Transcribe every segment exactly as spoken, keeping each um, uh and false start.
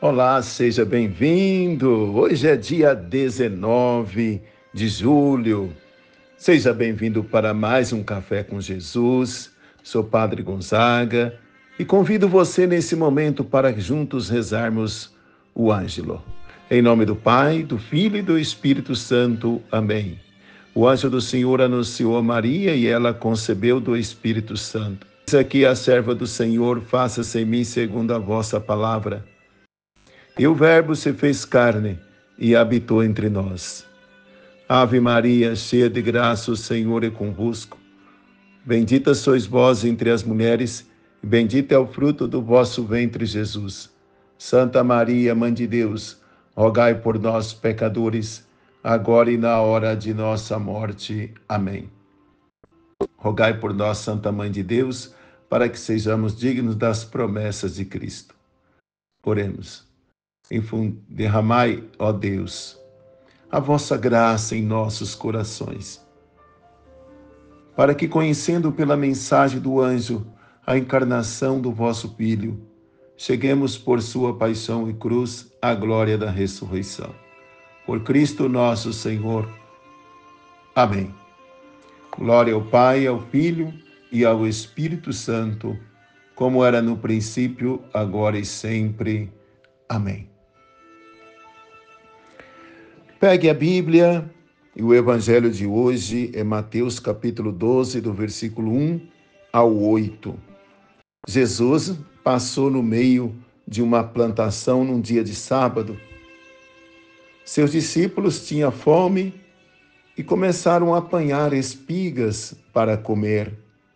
Olá, seja bem-vindo. Hoje é dia dezenove de julho. Seja bem-vindo para mais um Café com Jesus. Sou Padre Gonzaga e convido você nesse momento para juntos rezarmos o Ângelo. Em nome do Pai, do Filho e do Espírito Santo. Amém. O anjo do Senhor anunciou a Maria e ela concebeu do Espírito Santo. Eis aqui a serva do Senhor, faça-se em mim segundo a vossa palavra. E o Verbo se fez carne e habitou entre nós. Ave Maria, cheia de graça, o Senhor é convosco. Bendita sois vós entre as mulheres, e bendito é o fruto do vosso ventre, Jesus. Santa Maria, Mãe de Deus, rogai por nós, pecadores, agora e na hora de nossa morte. Amém. Rogai por nós, Santa Mãe de Deus, para que sejamos dignos das promessas de Cristo. Oremos. Derramai, ó Deus, a vossa graça em nossos corações, para que, conhecendo pela mensagem do anjo a encarnação do vosso Filho, cheguemos por sua paixão e cruz à glória da ressurreição. Por Cristo nosso Senhor. Amém. Glória ao Pai, ao Filho e ao Espírito Santo, como era no princípio, agora e sempre. Amém. Pegue a Bíblia e o Evangelho de hoje é Mateus capítulo doze, do versículo um ao oito. Jesus passou no meio de uma plantação num dia de sábado. Seus discípulos tinham fome e começaram a apanhar espigas para comer.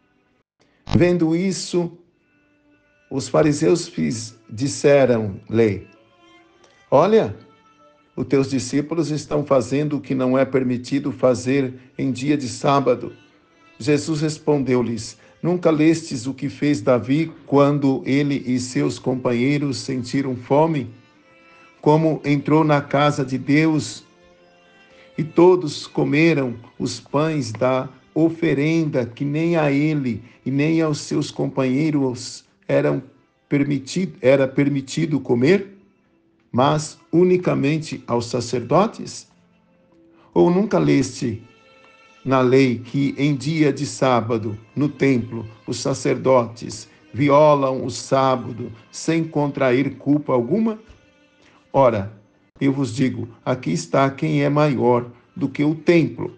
Vendo isso, os fariseus disseram-lhe: Olha, os teus discípulos estão fazendo o que não é permitido fazer em dia de sábado. Jesus respondeu-lhes: Nunca lestes o que fez Davi quando ele e seus companheiros sentiram fome? Como entrou na casa de Deus e todos comeram os pães da oferenda que nem a ele e nem aos seus companheiros eram permitido, era permitido comer? Mas unicamente aos sacerdotes? Ou nunca leste na lei que em dia de sábado, no templo, os sacerdotes violam o sábado sem contrair culpa alguma? Ora, eu vos digo, aqui está quem é maior do que o templo.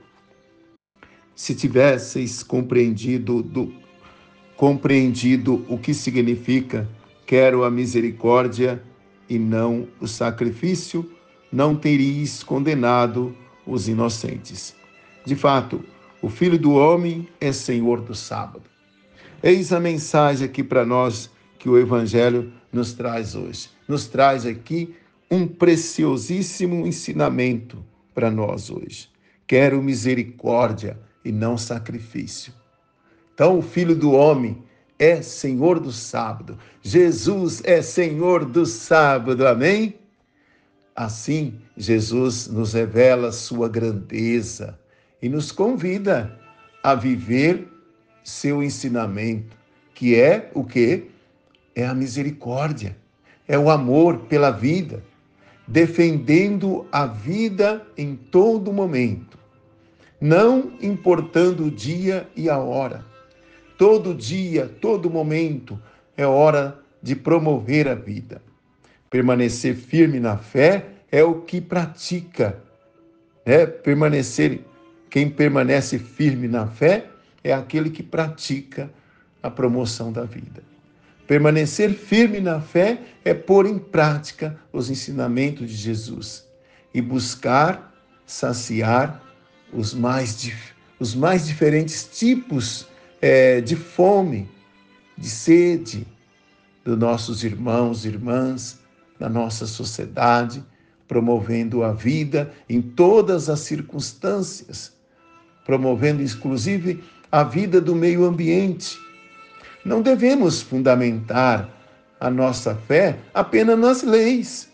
Se tivesseis compreendido, do, compreendido o que significa quero a misericórdia e não o sacrifício, não teríeis condenado os inocentes. De fato, o Filho do Homem é Senhor do sábado. Eis a mensagem aqui para nós que o Evangelho nos traz hoje. Nos traz aqui um preciosíssimo ensinamento para nós hoje. Quero misericórdia e não sacrifício. Então, o Filho do Homem é Senhor do sábado. Jesus é Senhor do sábado. Amém? Assim, Jesus nos revela sua grandeza e nos convida a viver seu ensinamento, que é o quê? É a misericórdia, é o amor pela vida, defendendo a vida em todo momento, não importando o dia e a hora. Todo dia, todo momento é hora de promover a vida. Permanecer firme na fé é o que pratica. É permanecer, quem permanece firme na fé é aquele que pratica a promoção da vida. Permanecer firme na fé é pôr em prática os ensinamentos de Jesus e buscar saciar os mais, os mais diferentes tipos É, de fome, de sede dos nossos irmãos e irmãs, da nossa sociedade, promovendo a vida em todas as circunstâncias, promovendo inclusive a vida do meio ambiente. Não devemos fundamentar a nossa fé apenas nas leis.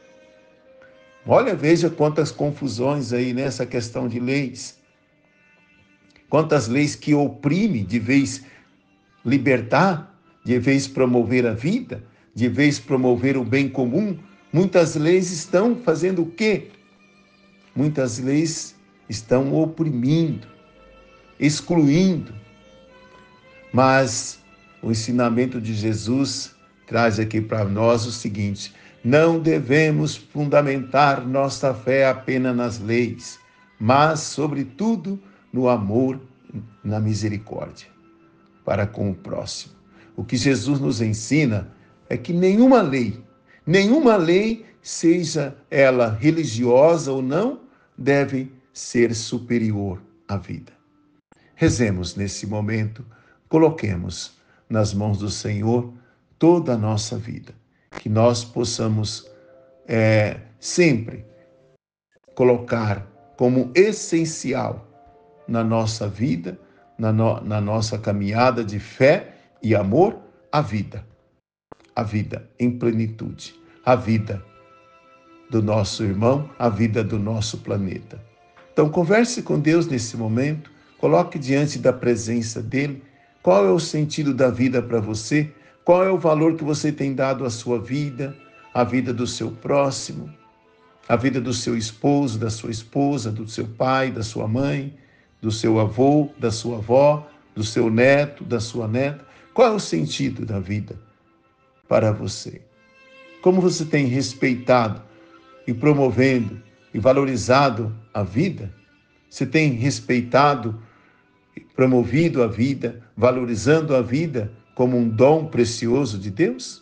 Olha, veja quantas confusões aí nessa questão de leis. Quantas leis que oprimem, de vez libertar, de vez promover a vida, de vez promover o bem comum, Muitas leis estão fazendo o quê? Muitas leis estão oprimindo, excluindo. Mas o ensinamento de Jesus traz aqui para nós o seguinte: não devemos fundamentar nossa fé apenas nas leis, mas, sobretudo, no amor, na misericórdia para com o próximo. O que Jesus nos ensina é que nenhuma lei, nenhuma lei, seja ela religiosa ou não, deve ser superior à vida. Rezemos nesse momento, coloquemos nas mãos do Senhor toda a nossa vida, que nós possamos é, sempre colocar como essencial na nossa vida, na, no, na nossa caminhada de fé e amor, a vida. A vida em plenitude, a vida do nosso irmão, a vida do nosso planeta. Então, converse com Deus nesse momento, coloque diante da presença dele qual é o sentido da vida para você, qual é o valor que você tem dado à sua vida, à vida do seu próximo, à vida do seu esposo, da sua esposa, do seu pai, da sua mãe, do seu avô, da sua avó, do seu neto, da sua neta. Qual é o sentido da vida para você? Como você tem respeitado e promovendo e valorizado a vida? Você tem respeitado, promovido a vida, valorizando a vida como um dom precioso de Deus?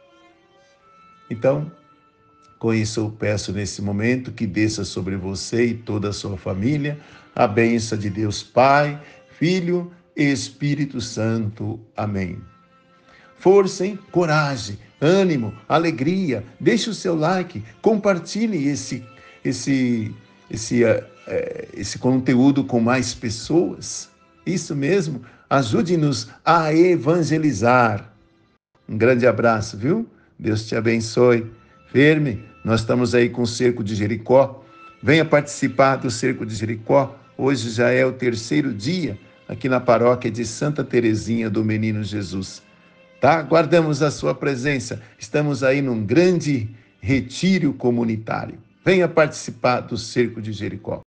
Então, com isso eu peço nesse momento que desça sobre você e toda a sua família a bênção de Deus Pai, Filho e Espírito Santo. Amém. Força, hein? Coragem, ânimo, alegria. Deixe o seu like, compartilhe esse, esse, esse, uh, uh, esse conteúdo com mais pessoas. Isso mesmo, ajude-nos a evangelizar. Um grande abraço, viu? Deus te abençoe. Firme, nós estamos aí com o Cerco de Jericó. Venha participar do Cerco de Jericó. Hoje já é o terceiro dia aqui na paróquia de Santa Teresinha do Menino Jesus. Tá? Guardamos a sua presença. Estamos aí num grande retiro comunitário. Venha participar do Cerco de Jericó.